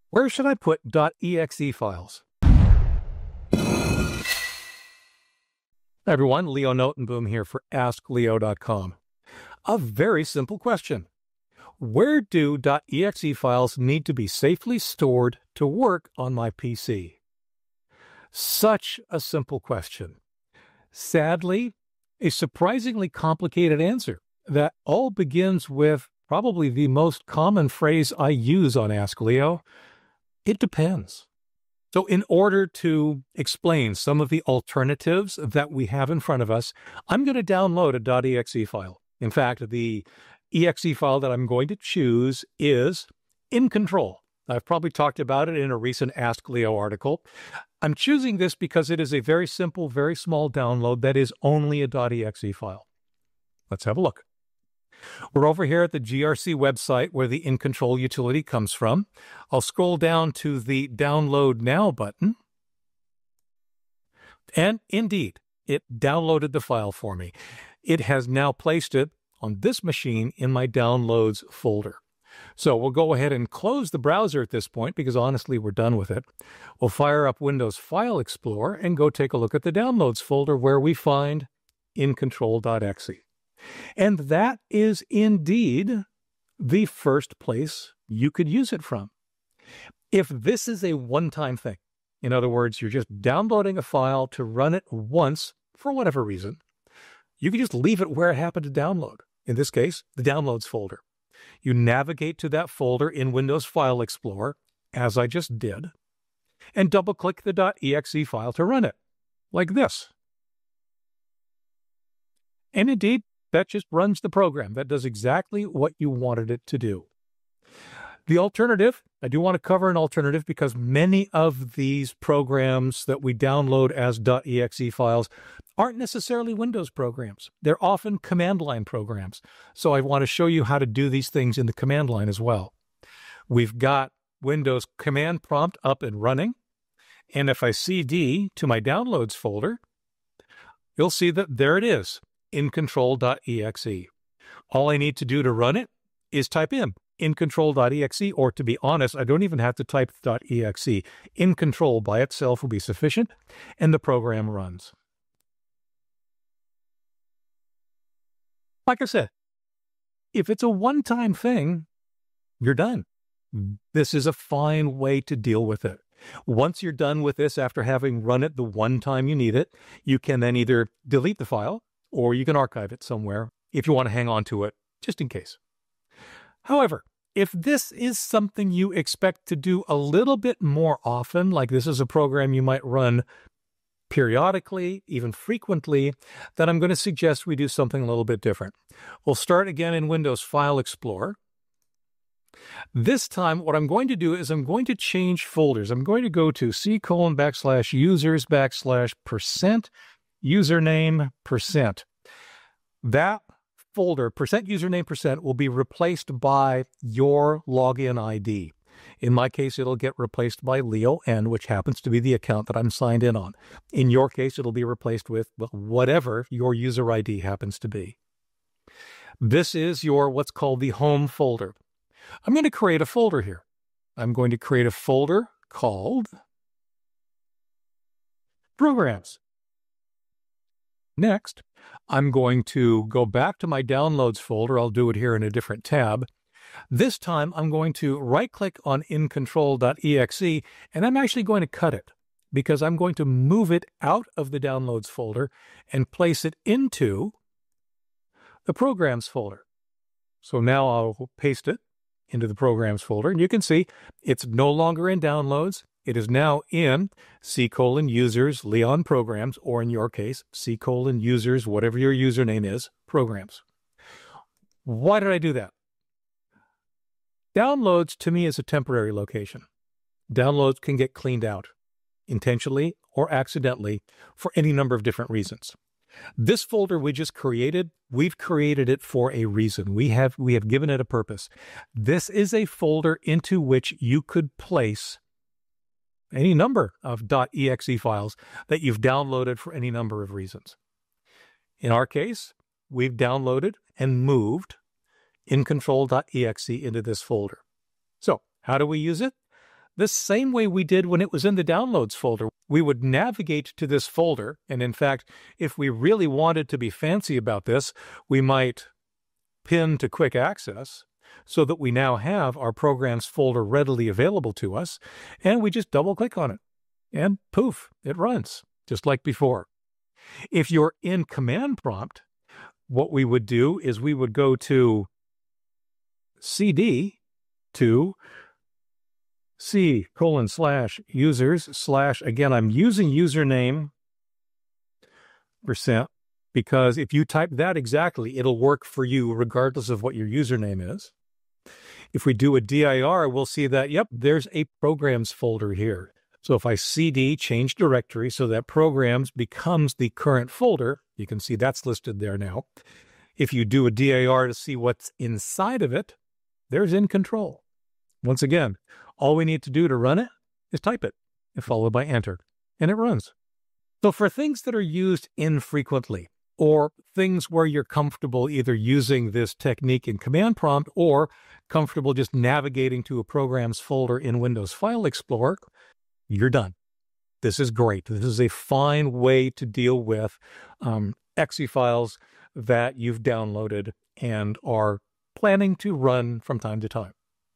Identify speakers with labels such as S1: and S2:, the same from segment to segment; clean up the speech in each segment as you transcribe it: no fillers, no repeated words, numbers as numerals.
S1: Where should I put .exe files? Hi everyone, Leo Notenboom here for askleo.com. A very simple question. Where do .exe files need to be safely stored to work on my PC? Such a simple question. Sadly, a surprisingly complicated answer that all begins with probably the most common phrase I use on Ask Leo. It depends. So in order to explain some of the alternatives that we have in front of us, I'm going to download a .exe file. In fact, the exe file that I'm going to choose is In Control. I've probably talked about it in a recent Ask Leo article. I'm choosing this because it is a very simple, very small download that is only a .exe file. Let's have a look. We're over here at the GRC website where the In Control utility comes from. I'll scroll down to the Download Now button. And indeed, it downloaded the file for me. It has now placed it on this machine in my Downloads folder. So we'll go ahead and close the browser at this point because honestly, we're done with it. We'll fire up Windows File Explorer and go take a look at the Downloads folder where we find incontrol.exe. And that is indeed the first place you could use it from. If this is a one-time thing, in other words, you're just downloading a file to run it once for whatever reason, you can just leave it where it happened to download. In this case, the Downloads folder. You navigate to that folder in Windows File Explorer, as I just did, and double-click the .exe file to run it, like this. And indeed, that just runs the program. That does exactly what you wanted it to do. The alternative, I do want to cover an alternative because many of these programs that we download as .exe files aren't necessarily Windows programs. They're often command line programs. So I want to show you how to do these things in the command line as well. We've got Windows command prompt up and running. And if I cd to my Downloads folder, you'll see that there it is. incontrol.exe. All I need to do to run it is type in incontrol.exe, or to be honest, I don't even have to type .exe. Incontrol by itself will be sufficient, and the program runs. Like I said, if it's a one-time thing, you're done. This is a fine way to deal with it. Once you're done with this after having run it the one time you need it, you can then either delete the file or you can archive it somewhere if you want to hang on to it, just in case. However, if this is something you expect to do a little bit more often, like this is a program you might run periodically, even frequently, then I'm going to suggest we do something a little bit different. We'll start again in Windows File Explorer. This time, what I'm going to do is I'm going to change folders. I'm going to go to c:\users\% username %. That folder, %username%, will be replaced by your login ID. In my case, it'll get replaced by Leo N, which happens to be the account that I'm signed in on. In your case, it'll be replaced with, well, whatever your user ID happens to be. This is your what's called the home folder. I'm going to create a folder here. I'm going to create a folder called Programs. Next, I'm going to go back to my Downloads folder. I'll do it here in a different tab. This time, I'm going to right-click on incontrol.exe, and I'm actually going to cut it because I'm going to move it out of the Downloads folder and place it into the Programs folder. So now I'll paste it into the Programs folder, and you can see it's no longer in Downloads. It is now in c:\users Leon Programs, or in your case, c:\users, whatever your username is, Programs. Why did I do that? Downloads to me is a temporary location. Downloads can get cleaned out intentionally or accidentally for any number of different reasons. This folder we just created, we've created it for a reason. We have given it a purpose. This is a folder into which you could place any number of .exe files that you've downloaded for any number of reasons. In our case, we've downloaded and moved incontrol.exe into this folder. So how do we use it? the same way we did when it was in the Downloads folder. We would navigate to this folder, and in fact, if we really wanted to be fancy about this, we might pin to quick access so that we now have our programs folder readily available to us, and we just double-click on it, and poof, it runs, just like before. If you're in command prompt, what we would do is we would go to cd to c:/users/ again, I'm using username % because if you type that exactly, it'll work for you regardless of what your username is. If we do a dir, we'll see that, yep, there's a programs folder here. So if I cd change directory so that programs becomes the current folder, you can see that's listed there now. If you do a dir to see what's inside of it, there's in control. Once again, all we need to do to run it is type it, and followed by enter, and it runs. So for things that are used infrequently, or things where you're comfortable either using this technique in command prompt or comfortable just navigating to a program's folder in Windows File Explorer, you're done. This is great. This is a fine way to deal with EXE files that you've downloaded and are planning to run from time to time.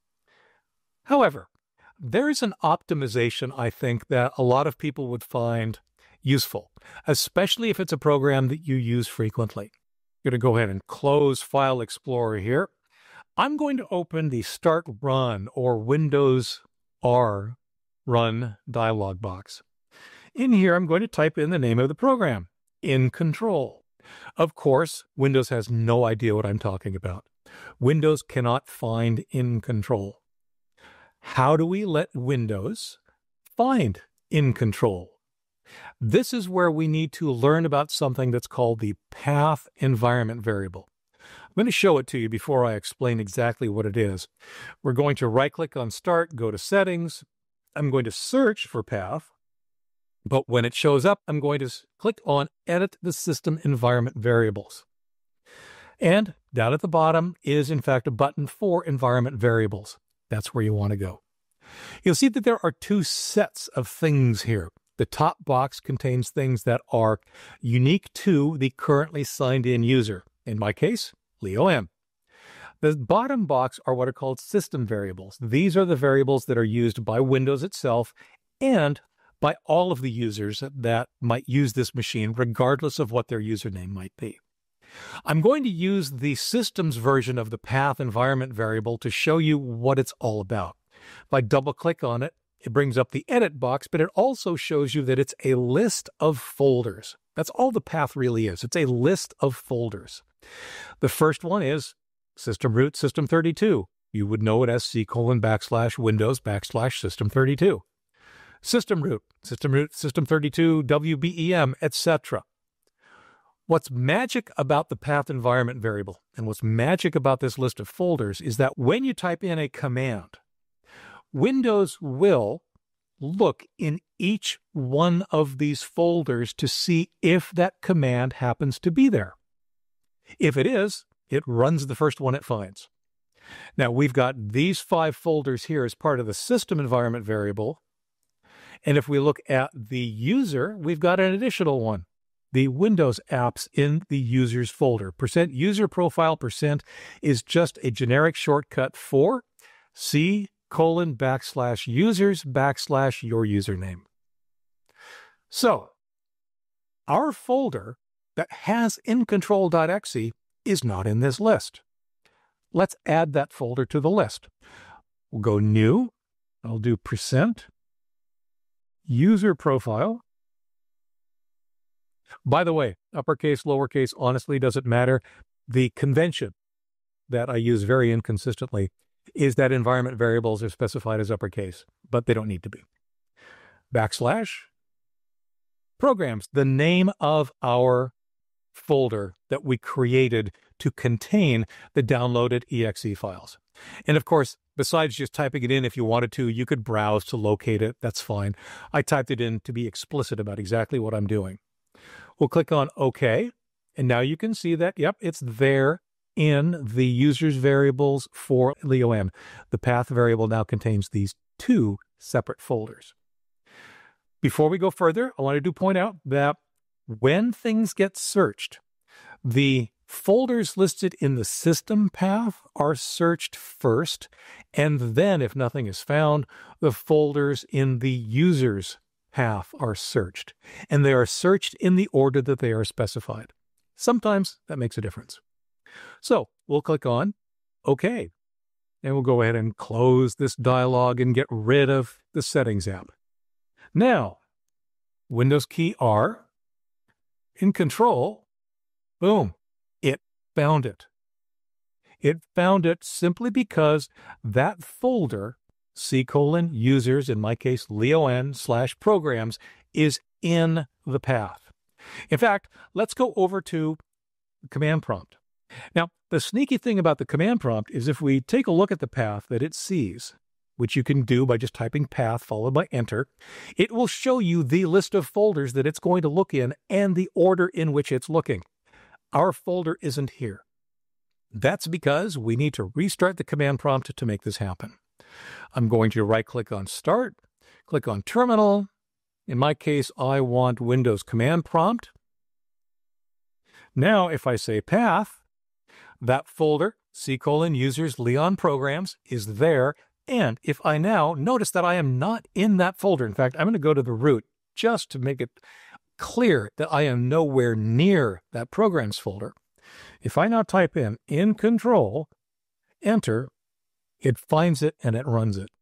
S1: However, there is an optimization, I think, that a lot of people would find useful, especially if it's a program that you use frequently. I'm going to go ahead and close File Explorer here. I'm going to open the Start Run or Windows R Run dialog box. In here, I'm going to type in the name of the program, In Control. Of course, Windows has no idea what I'm talking about. Windows cannot find In Control. How do we let Windows find In Control? This is where we need to learn about something that's called the path environment variable. I'm going to show it to you before I explain exactly what it is. We're going to right-click on Start, go to Settings. I'm going to search for path, but when it shows up, I'm going to click on Edit the System Environment Variables. And down at the bottom is, in fact, a button for Environment Variables. That's where you want to go. You'll see that there are two sets of things here. The top box contains things that are unique to the currently signed in user. In my case, Leo M. The bottom box are what are called system variables. These are the variables that are used by Windows itself and by all of the users that might use this machine, regardless of what their username might be. I'm going to use the systems version of the path environment variable to show you what it's all about. If I double-click on it, it brings up the edit box, but it also shows you that it's a list of folders. That's all the path really is. It's a list of folders. The first one is system root system32. You would know it as c:/Windows /system32. System root system32, WBEM, etc. What's magic about the path environment variable and what's magic about this list of folders is that when you type in a command, Windows will look in each one of these folders to see if that command happens to be there. If it is, it runs the first one it finds. Now, we've got these 5 folders here as part of the system environment variable. And if we look at the user, we've got an additional one, the Windows apps in the users folder. %user profile % is just a generic shortcut for C:/users /your username. So, our folder that has incontrol.exe is not in this list. Let's add that folder to the list. We'll go New. I'll do %user profile. By the way, uppercase, lowercase, honestly doesn't matter. The convention that I use very inconsistently is that environment variables are specified as uppercase, but they don't need to be. / programs, the name of our folder that we created to contain the downloaded EXE files. And of course, besides just typing it in if you wanted to, you could browse to locate it. That's fine. I typed it in to be explicit about exactly what I'm doing. We'll click on OK, and now you can see that, yep, it's there in the users variables for Leo M. The path variable now contains these 2 separate folders. Before we go further, I wanted to point out that when things get searched, the folders listed in the system path are searched first, and then if nothing is found, the folders in the user's path are searched, and they are searched in the order that they are specified. Sometimes that makes a difference. So we'll click on OK, and we'll go ahead and close this dialog and get rid of the Settings app. Now, Windows key R, in Control, boom, it found it. It found it simply because that folder, C:users, in my case, leon/programs, is in the path. In fact, let's go over to the command prompt. Now, the sneaky thing about the command prompt is if we take a look at the path that it sees, which you can do by just typing path followed by enter, it will show you the list of folders that it's going to look in and the order in which it's looking. Our folder isn't here. That's because we need to restart the command prompt to make this happen. I'm going to right-click on Start, click on Terminal. In my case, I want Windows Command Prompt. Now, if I say Path, that folder, C:users Leon Programs, is there. And if I now notice that I am not in that folder, in fact, I'm going to go to the root just to make it clear that I am nowhere near that Programs folder. If I now type in Control, Enter, it finds it and it runs it.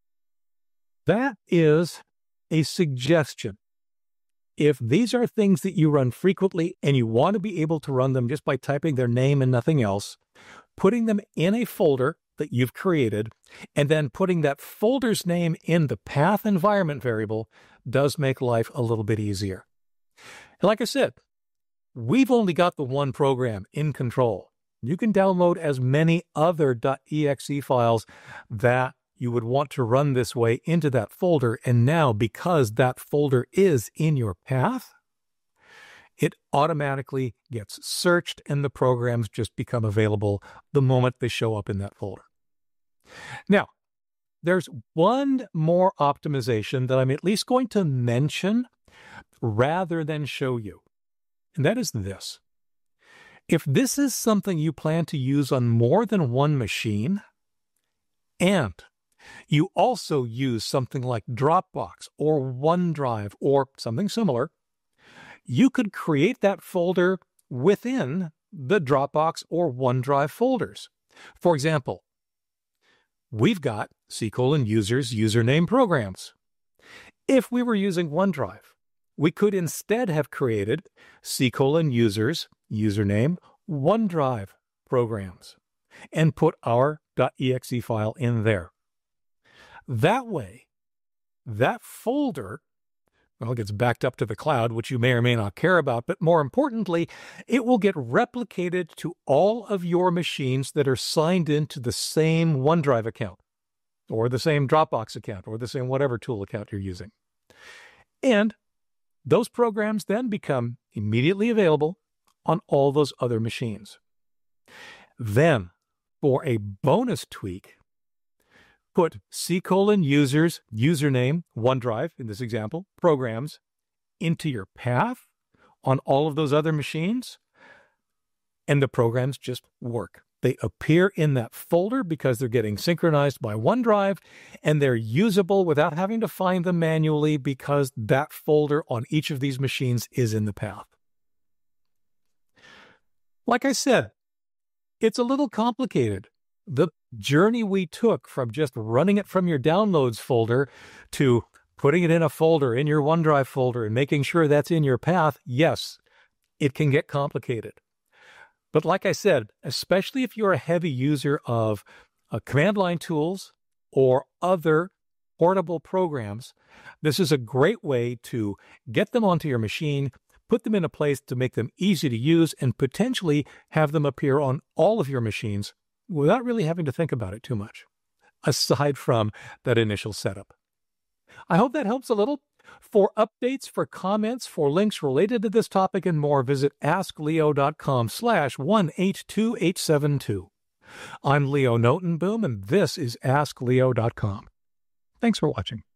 S1: That is a suggestion. If these are things that you run frequently and you want to be able to run them just by typing their name and nothing else, putting them in a folder that you've created and then putting that folder's name in the path environment variable does make life a little bit easier. And like I said, we've only got the one program, in Control. You can download as many other .exe files that you would want to run this way into that folder, and now because that folder is in your path, it automatically gets searched and the programs just become available the moment they show up in that folder. Now, there's one more optimization that I'm at least going to mention rather than show you, and that is this. If this is something you plan to use on more than one machine, and you also use something like Dropbox or OneDrive or something similar, you could create that folder within the Dropbox or OneDrive folders. For example, we've got C:users username programs. If we were using OneDrive, we could instead have created C:users username OneDrive programs and put our .exe file in there. That way, that folder, well, gets backed up to the cloud, which you may or may not care about, but more importantly, it will get replicated to all of your machines that are signed into the same OneDrive account, or the same Dropbox account, or the same whatever tool account you're using. And those programs then become immediately available on all those other machines. Then, for a bonus tweak, put C:users username OneDrive, in this example, programs, into your path on all of those other machines, and the programs just work. They appear in that folder because they're getting synchronized by OneDrive, and they're usable without having to find them manually because that folder on each of these machines is in the path. Like I said, it's a little complicated. The journey we took from just running it from your downloads folder to putting it in a folder in your OneDrive folder and making sure that's in your path, yes, it can get complicated. But like I said, especially if you're a heavy user of command line tools or other portable programs, this is a great way to get them onto your machine, put them in a place to make them easy to use, and potentially have them appear on all of your machines without really having to think about it too much, aside from that initial setup. I hope that helps a little. For updates, for comments, for links related to this topic and more, visit askleo.com/182872. I'm Leo Notenboom, and this is askleo.com. Thanks for watching.